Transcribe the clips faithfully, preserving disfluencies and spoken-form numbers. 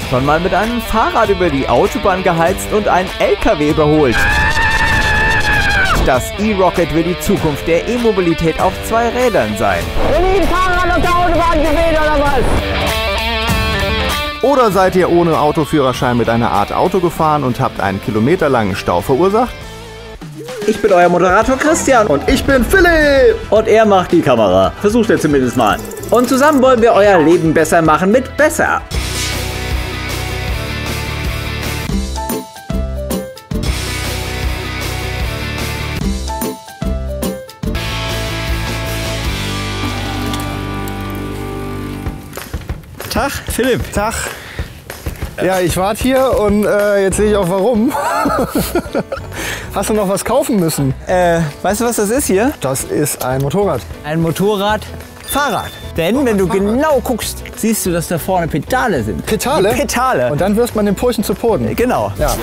Schon mal mit einem Fahrrad über die Autobahn geheizt und einen L K W überholt? Das E-Rocket wird die Zukunft der E-Mobilität auf zwei Rädern sein. Bin ich ein Fahrrad auf der Autobahn gesehen oder was? Oder seid ihr ohne Autoführerschein mit einer Art Auto gefahren und habt einen kilometerlangen Stau verursacht? Ich bin euer Moderator Christian. Und ich bin Philipp! Und er macht die Kamera. Versucht er zumindest mal. Und zusammen wollen wir euer Leben besser machen mit Besser. Tag, Philipp. Tag. Ja, ich warte hier und äh, jetzt sehe ich auch warum. Hast du noch was kaufen müssen? Äh, weißt du, was das ist hier? Das ist ein Motorrad. Ein Motorrad-Fahrrad. Denn wenn du genau guckst, siehst du, dass da vorne Pedale sind. Pedale? Die Pedale. Und dann wirft man den Pulchen zu Boden. Genau. Ja.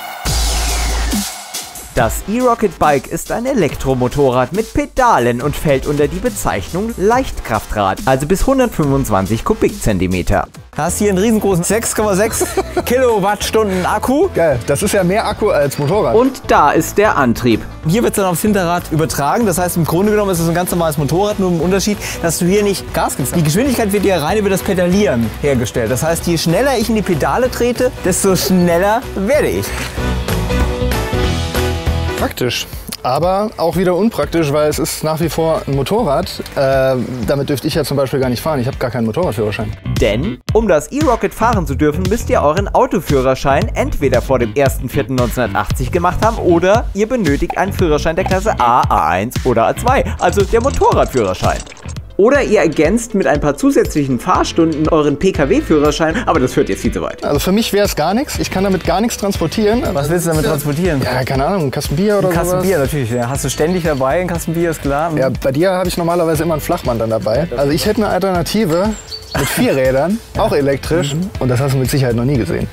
Das E-Rocket Bike ist ein Elektromotorrad mit Pedalen und fällt unter die Bezeichnung Leichtkraftrad, also bis hundertfünfundzwanzig Kubikzentimeter. Du hast hier einen riesengroßen sechs Komma sechs Kilowattstunden Akku. Geil, das ist ja mehr Akku als Motorrad. Und da ist der Antrieb. Hier wird es dann aufs Hinterrad übertragen. Das heißt, im Grunde genommen ist es ein ganz normales Motorrad, nur im Unterschied, dass du hier nicht Gas gibst. Die Geschwindigkeit wird ja rein über das Pedalieren hergestellt. Das heißt, je schneller ich in die Pedale trete, desto schneller werde ich. Praktisch, aber auch wieder unpraktisch, weil es ist nach wie vor ein Motorrad. Äh, damit dürfte ich ja zum Beispiel gar nicht fahren. Ich habe gar keinen Motorradführerschein. Denn, um das E-Rocket fahren zu dürfen, müsst ihr euren Autoführerschein entweder vor dem ersten vierten neunzehnhundertachtzig gemacht haben oder ihr benötigt einen Führerschein der Klasse A, A eins oder A zwei, also der Motorradführerschein. Oder ihr ergänzt mit ein paar zusätzlichen Fahrstunden euren P K W-Führerschein, aber das führt jetzt viel zu weit. Also für mich wäre es gar nichts. Ich kann damit gar nichts transportieren. Was willst du damit transportieren? Ja, keine Ahnung, ein Kasten Bier oder Ein Kasten sowas. Bier natürlich. Ja. Hast du ständig dabei, ein Kasten Bier ist klar. Ja, bei dir habe ich normalerweise immer einen Flachmann dann dabei. Also ich hätte eine Alternative mit vier Rädern, auch elektrisch. Mhm. Und das hast du mit Sicherheit noch nie gesehen.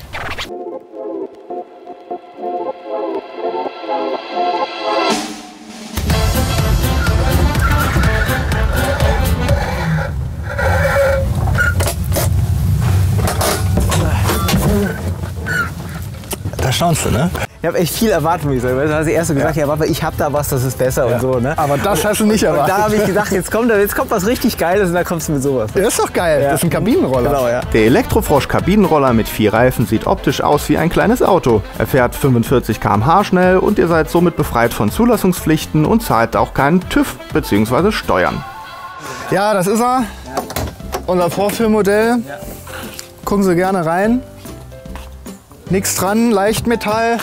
Da staunst du, ne? Ich habe echt viel erwartet, muss ich sagen. Du hast erst so gesagt, ja, ja ich habe da was, das ist besser ja. und so. Ne? Aber das hast du nicht und, erwartet. Und da habe ich gedacht, jetzt kommt, jetzt kommt was richtig Geiles und dann kommst du mit sowas. Ja, ist doch geil. Ja. Das ist ein Kabinenroller. Genau, ja. Der Elektrofrosch Kabinenroller mit vier Reifen sieht optisch aus wie ein kleines Auto. Er fährt fünfundvierzig Kilometer pro Stunde schnell und ihr seid somit befreit von Zulassungspflichten und zahlt auch keinen TÜV bzw. Steuern. Ja, das ist er. Ja. Unser Vorführmodell. Ja. Gucken Sie gerne rein. Nichts dran, Leichtmetall.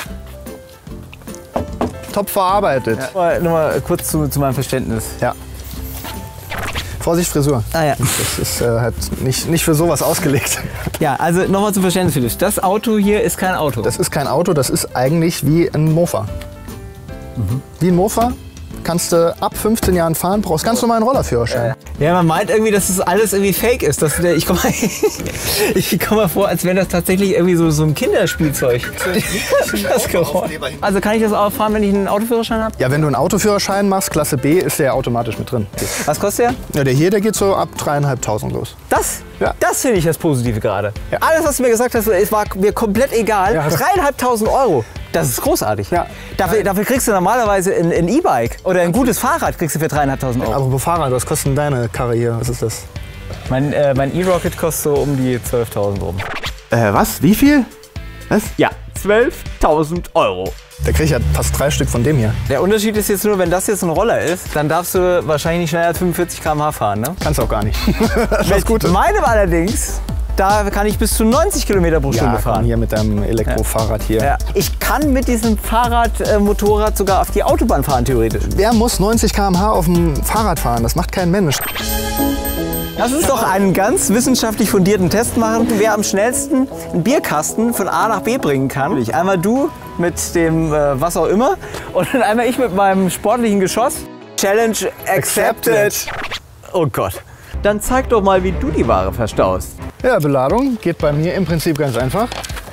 Top verarbeitet. Ja. Nur mal kurz zu, zu meinem Verständnis. Ja. Vorsicht, Frisur. Ah, ja. Das ist äh, halt nicht, nicht für sowas ausgelegt. Ja, also nochmal zum Verständnis, Philipp. Das Auto hier ist kein Auto. Das ist kein Auto, das ist eigentlich wie ein Mofa. Mhm. Wie ein Mofa. Kannst du ab fünfzehn Jahren fahren, brauchst ganz normalen Rollerführerschein. Ja, man meint irgendwie, dass das alles irgendwie fake ist. Dass der, ich komme mal, ich komm mal vor, als wäre das tatsächlich irgendwie so, so ein Kinderspielzeug. Das Geräusch. Also kann ich das auch fahren, wenn ich einen Autoführerschein habe? Ja, wenn du einen Autoführerschein machst, Klasse B, ist der automatisch mit drin. Was kostet der? Ja, der hier, der geht so ab dreieinhalbtausend los. Das? Ja. Das finde ich das Positive gerade. Ja. Alles, was du mir gesagt hast, es war mir komplett egal. Ja. dreieinhalbtausend Euro. Das ist großartig. Ja. Dafür, dafür kriegst du normalerweise ein, ein E-Bike oder ein gutes Fahrrad kriegst du für dreieinhalbtausend Euro. Aber Fahrrad, was kostet denn deine Karre hier? Was ist das? Mein, äh, mein E-Rocket kostet so um die zwölftausend rum. Äh, was? Wie viel? Was? Ja, zwölftausend Euro. Da krieg ich ja fast drei Stück von dem hier. Der Unterschied ist jetzt nur, wenn das jetzt ein Roller ist, dann darfst du wahrscheinlich nicht schneller als fünfundvierzig Kilometer pro Stunde fahren. Ne? Kannst auch gar nicht. Das ist Mit gut. meinem allerdings, da kann ich bis zu neunzig Kilometer pro Stunde Ja, komm, fahren. hier mit deinem Elektrofahrrad hier. Ja. Ich kann mit diesem Fahrrad, äh, Motorrad sogar auf die Autobahn fahren, theoretisch. Wer muss neunzig Kilometer pro Stunde auf dem Fahrrad fahren? Das macht kein Mensch. Lass uns doch einen ganz wissenschaftlich fundierten Test machen, wer am schnellsten einen Bierkasten von A nach B bringen kann. Einmal du mit dem äh, was auch immer und dann einmal ich mit meinem sportlichen Geschoss. Challenge accepted. accepted. Oh Gott. Dann zeig doch mal, wie du die Ware verstaust. Ja, Beladung geht bei mir im Prinzip ganz einfach.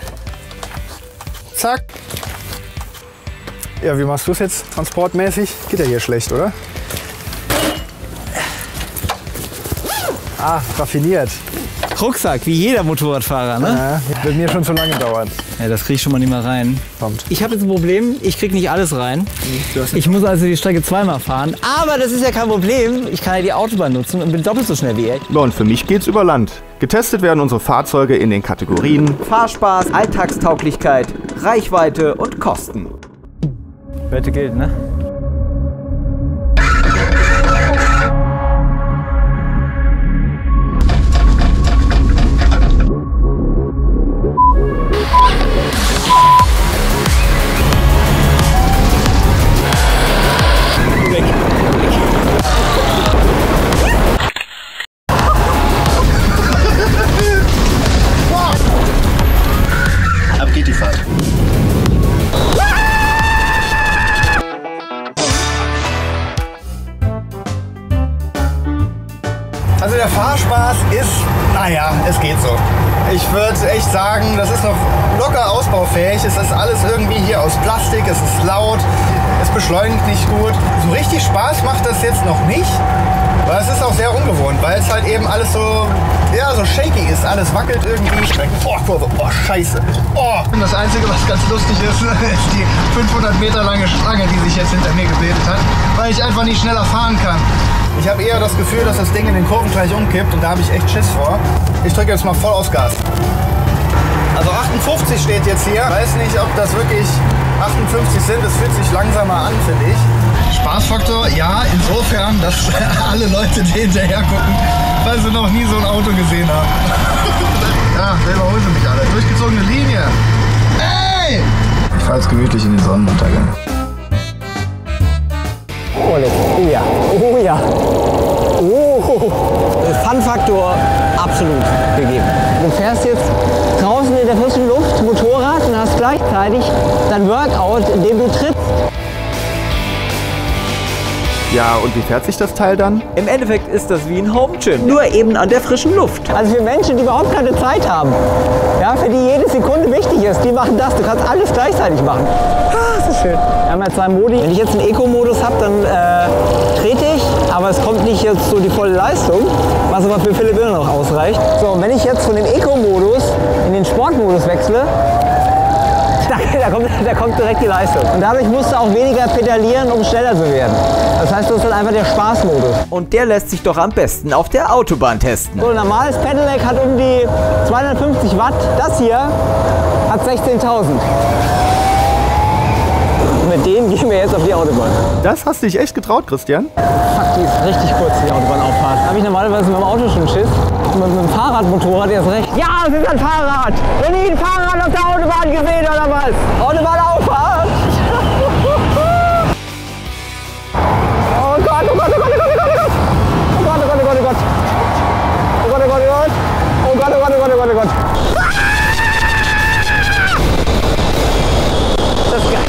Zack. Ja, wie machst du es jetzt transportmäßig? Geht ja hier schlecht, oder? Ah, raffiniert. Rucksack, wie jeder Motorradfahrer, ne? Ja, wird mir schon zu lange dauern. Ja, das krieg ich schon mal nicht mehr rein. Kommt. Ich habe jetzt ein Problem, ich krieg nicht alles rein. Ich muss also die Strecke zweimal fahren. Aber das ist ja kein Problem. Ich kann ja die Autobahn nutzen und bin doppelt so schnell wie er. Ja, und für mich geht's über Land. Getestet werden unsere Fahrzeuge in den Kategorien Fahrspaß, Alltagstauglichkeit, Reichweite und Kosten. Wette gilt, ne? Ab geht die Fahrt. Also der Fahrspaß ist, naja, es geht so. Ich würde echt sagen, das ist noch locker ausbaufähig. Es ist alles irgendwie hier aus Plastik, es ist laut, es beschleunigt nicht gut. So richtig Spaß macht das jetzt noch nicht, aber es ist auch sehr ungewohnt, weil es halt eben alles so, ja, so shaky ist. Alles wackelt irgendwie. Oh, Kurve, oh, scheiße. Oh. Und das Einzige, was ganz lustig ist, ist die fünfhundert Meter lange Schlange, die sich jetzt hinter mir gebildet hat, weil ich einfach nicht schneller fahren kann. Ich habe eher das Gefühl, dass das Ding in den Kurven gleich umkippt und da habe ich echt Schiss vor. Ich drücke jetzt mal voll aufs Gas. Also achtundfünfzig steht jetzt hier. Ich weiß nicht, ob das wirklich achtundfünfzig sind. Es fühlt sich langsamer an, finde ich. Spaßfaktor, ja, insofern, dass alle Leute die hinterher gucken, weil sie noch nie so ein Auto gesehen haben. Ja, selber holen sie mich alle. Durchgezogene Linie. Hey! Ich fahre jetzt gemütlich in den Sonnenuntergang. Oh, ja. Oh ja. Oh. Fun-Faktor absolut gegeben. Du fährst jetzt draußen in der frischen Luft Motorrad und hast gleichzeitig dein Workout, in dem du trittst. Ja, und wie fährt sich das Teil dann? Im Endeffekt ist das wie ein Home Gym, nur eben an der frischen Luft. Also für Menschen, die überhaupt keine Zeit haben, ja, für die jede Sekunde wichtig ist, die machen das. Du kannst alles gleichzeitig machen. Ah, das ist schön. Wir haben ja zwei Modi. Wenn ich jetzt einen Eco-Modus habe, dann äh, trete ich, aber es kommt nicht jetzt so die volle Leistung, was aber für Philipp immer noch ausreicht. So, und wenn ich jetzt von dem Eco-Modus in den Sportmodus wechsle, Da kommt, da kommt direkt die Leistung. Und dadurch musst du auch weniger pedalieren, um schneller zu werden. Das heißt, das ist dann einfach der Spaßmodus. Und der lässt sich doch am besten auf der Autobahn testen. So ein normales Pedelec hat um die zweihundertfünfzig Watt. Das hier hat sechzehntausend. Und mit denen gehen wir jetzt auf die Autobahn. Das hast du dich echt getraut, Christian? Fuck, die ist richtig kurz, die Autobahnauffahrt. Da habe ich normalerweise mit dem Auto schon Schiss. Und mit dem Fahrradmotorrad erst recht. Ja, es ist ein Fahrrad! Noch nie ein Fahrrad auf der Autobahn gesehen, oder was? Autobahnauffahrt! Oh Gott, oh Gott, oh Gott, oh Gott, oh Gott, oh Gott! Oh Gott, oh Gott, oh Gott, oh Gott! Oh Gott, oh Gott, oh Gott! Oh Gott, oh Gott, oh Gott, oh Gott, oh Gott! Das ist geil!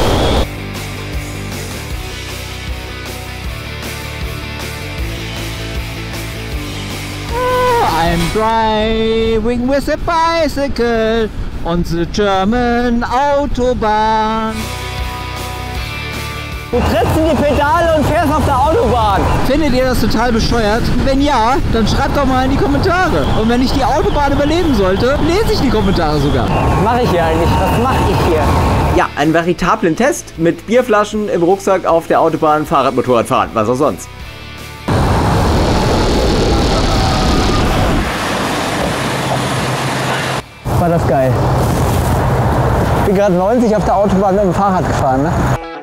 I'm driving with a bicycle on the German Autobahn. Du trittst in die Pedale und fährst auf der Autobahn. Findet ihr das total bescheuert? Wenn ja, dann schreibt doch mal in die Kommentare. Und wenn ich die Autobahn überleben sollte, lese ich die Kommentare sogar. Was mache ich hier eigentlich? Was mache ich hier? Ja, einen veritablen Test mit Bierflaschen im Rucksack auf der Autobahn, Fahrradmotorrad fahren, was auch sonst. War das geil. Ich bin gerade neunzig auf der Autobahn mit dem Fahrrad gefahren, ne?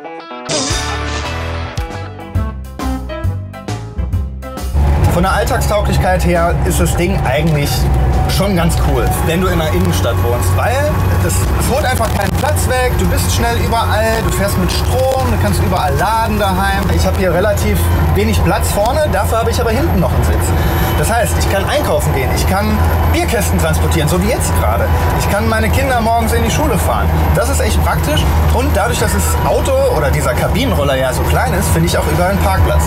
Von der Alltagstauglichkeit her ist das Ding eigentlich schon ganz cool, wenn du in der Innenstadt wohnst, weil das, es holt einfach keinen Platz weg, du bist schnell überall, du fährst mit Strom, du kannst überall laden daheim. Ich habe hier relativ wenig Platz vorne, dafür habe ich aber hinten noch einen Sitz. Das heißt, ich kann einkaufen gehen, ich kann Bierkästen transportieren, so wie jetzt gerade. Ich kann meine Kinder morgens in die Schule fahren. Das ist echt praktisch und dadurch, dass das Auto oder dieser Kabinenroller ja so klein ist, finde ich auch überall einen Parkplatz.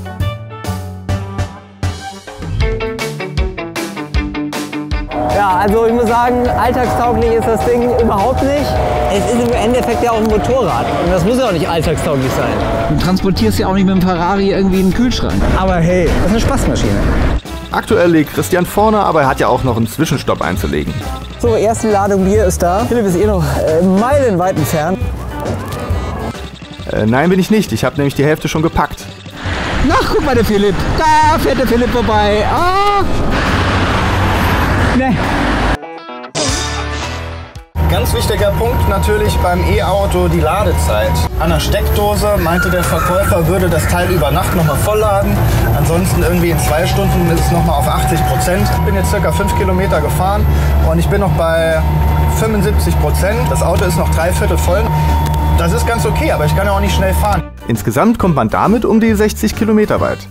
Ja, also ich muss sagen, alltagstauglich ist das Ding überhaupt nicht. Es ist im Endeffekt ja auch ein Motorrad und das muss ja auch nicht alltagstauglich sein. Du transportierst ja auch nicht mit dem Ferrari irgendwie einen Kühlschrank. Aber hey, das ist eine Spaßmaschine. Aktuell liegt Christian vorne, aber er hat ja auch noch einen Zwischenstopp einzulegen. So, erste Ladung Bier ist da. Philipp ist eh noch äh, meilenweit entfernt. Äh, nein, bin ich nicht. Ich habe nämlich die Hälfte schon gepackt. Na, guck mal, der Philipp. Da fährt der Philipp vorbei. Ah. Nee. Ganz wichtiger Punkt natürlich beim E-Auto die Ladezeit. An der Steckdose meinte der Verkäufer, würde das Teil über Nacht nochmal vollladen. Ansonsten irgendwie in zwei Stunden ist es nochmal auf achtzig Prozent. Ich bin jetzt circa fünf Kilometer gefahren und ich bin noch bei fünfundsiebzig Prozent. Das Auto ist noch drei Viertel voll. Das ist ganz okay, aber ich kann ja auch nicht schnell fahren. Insgesamt kommt man damit um die sechzig Kilometer weit.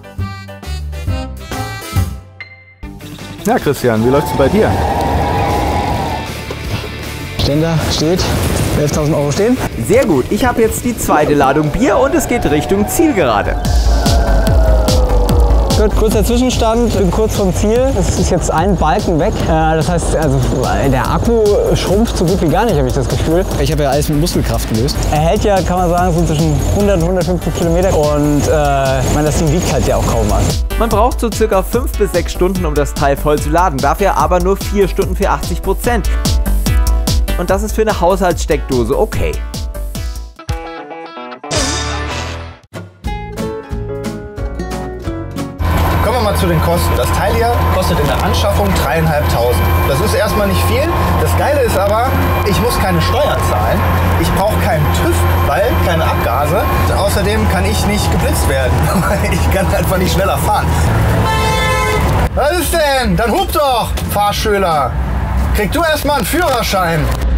Ja, Christian, wie läuft's denn bei dir? Ständer steht, elftausend Euro stehen. Sehr gut, ich habe jetzt die zweite Ladung Bier und es geht Richtung Zielgerade. Gut, kurzer Zwischenstand, bin kurz vom Ziel. Es ist jetzt ein Balken weg. Das heißt, also, der Akku schrumpft so gut wie gar nicht, habe ich das Gefühl. Ich habe ja alles mit Muskelkraft gelöst. Er hält ja, kann man sagen, so zwischen hundert und hundertfünfzig Kilometer. Und äh, ich meine, das Ding wiegt halt ja auch kaum was. Man braucht so circa fünf bis sechs Stunden, um das Teil voll zu laden. Dafür aber nur vier Stunden für achtzig Prozent. Und das ist für eine Haushaltssteckdose okay. Kommen wir mal zu den Kosten. Das Teil hier kostet in der Anschaffung dreieinhalbtausend. Das ist erstmal nicht viel. Das Geile ist aber, ich muss keine Steuern zahlen. Ich brauche keinen TÜV, weil keine Abgase. Außerdem kann ich nicht geblitzt werden. Ich kann einfach nicht schneller fahren. Was ist denn? Dann hub doch, Fahrschüler. Krieg du erstmal einen Führerschein.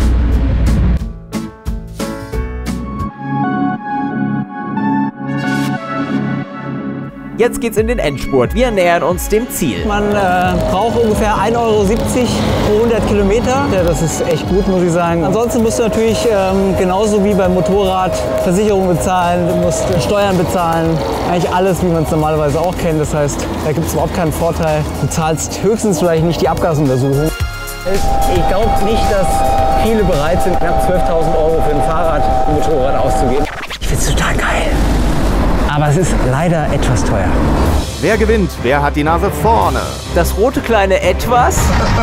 Jetzt geht's in den Endspurt. Wir nähern uns dem Ziel. Man äh, braucht ungefähr ein Euro siebzig pro hundert Kilometer. Ja, das ist echt gut, muss ich sagen. Ansonsten musst du natürlich ähm, genauso wie beim Motorrad Versicherung bezahlen, du musst Steuern bezahlen. Eigentlich alles, wie man es normalerweise auch kennt. Das heißt, da gibt es überhaupt keinen Vorteil. Du zahlst höchstens vielleicht nicht die Abgasuntersuchung. Ich glaube nicht, dass viele bereit sind, knapp zwölftausend Euro für ein Fahrrad und Motorrad auszugeben. Ich finde es total geil. Aber es ist leider etwas teuer. Wer gewinnt? Wer hat die Nase vorne? Das rote kleine Etwas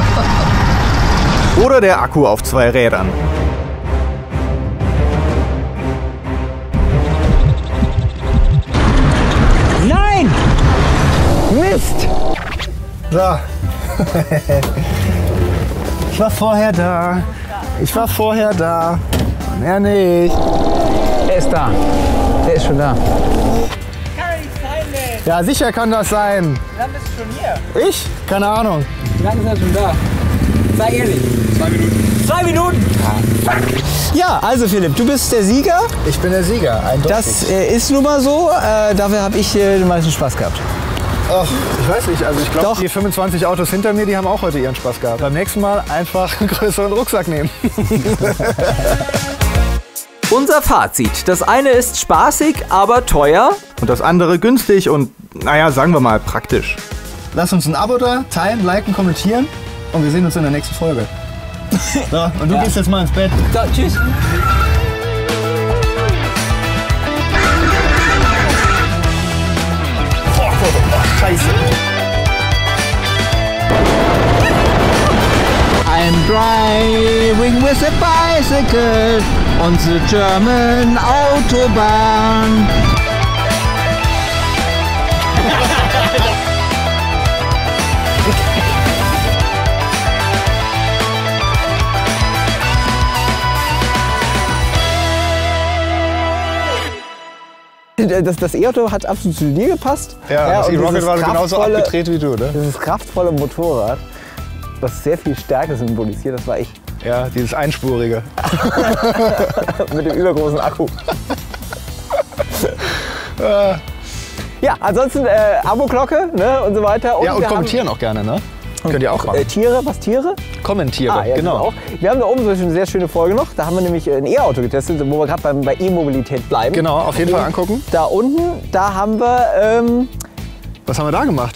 Oder der Akku auf zwei Rädern? Nein! Mist! So. Ich war vorher da. Ich war vorher da. Und er nicht. Er ist da. Der ist schon da. Ja, sicher kann das sein. Wie lange bist du schon hier? Ich? Keine Ahnung. Wie lange ist er schon da? Sei ehrlich. Zwei Minuten. Zwei Minuten? Ja, also Philipp, du bist der Sieger. Ich bin der Sieger, eindeutig. Das äh, ist nun mal so. Äh, dafür habe ich äh, den meisten Spaß gehabt. Ach, ich weiß nicht, also ich glaube, Doch. die fünfundzwanzig Autos hinter mir, die haben auch heute ihren Spaß gehabt. Beim nächsten Mal einfach einen größeren Rucksack nehmen. Unser Fazit. Das eine ist spaßig, aber teuer. Und das andere günstig und, naja, sagen wir mal, praktisch. Lass uns ein Abo da, teilen, liken, kommentieren und wir sehen uns in der nächsten Folge. So, und du Ja. gehst jetzt mal ins Bett. So, tschüss. Scheiße. I'm driving with a bicycle on the German Autobahn. Das, das E-Auto hat absolut zu dir gepasst. Ja, das und E-Rocket dieses war genauso kraftvolle- abgedreht wie du, ne? Dieses kraftvolle Motorrad, das sehr viel Stärke symbolisiert, das war ich. Ja, dieses Einspurige. Mit dem übergroßen Akku. Ja, ansonsten äh, Abo-Glocke, ne, und so weiter. Ja, und wir kommentieren auch gerne, ne? Könnt ihr auch Haben, machen. äh, Tiere, was Tiere? Kommentiere, Ah, ja, genau. Auch. Wir haben da oben so eine sehr schöne Folge noch. Da haben wir nämlich ein E-Auto getestet, wo wir gerade bei E-Mobilität bleiben. Genau, auf jeden Fall angucken. Da unten, da haben wir, ähm, Was haben wir da gemacht?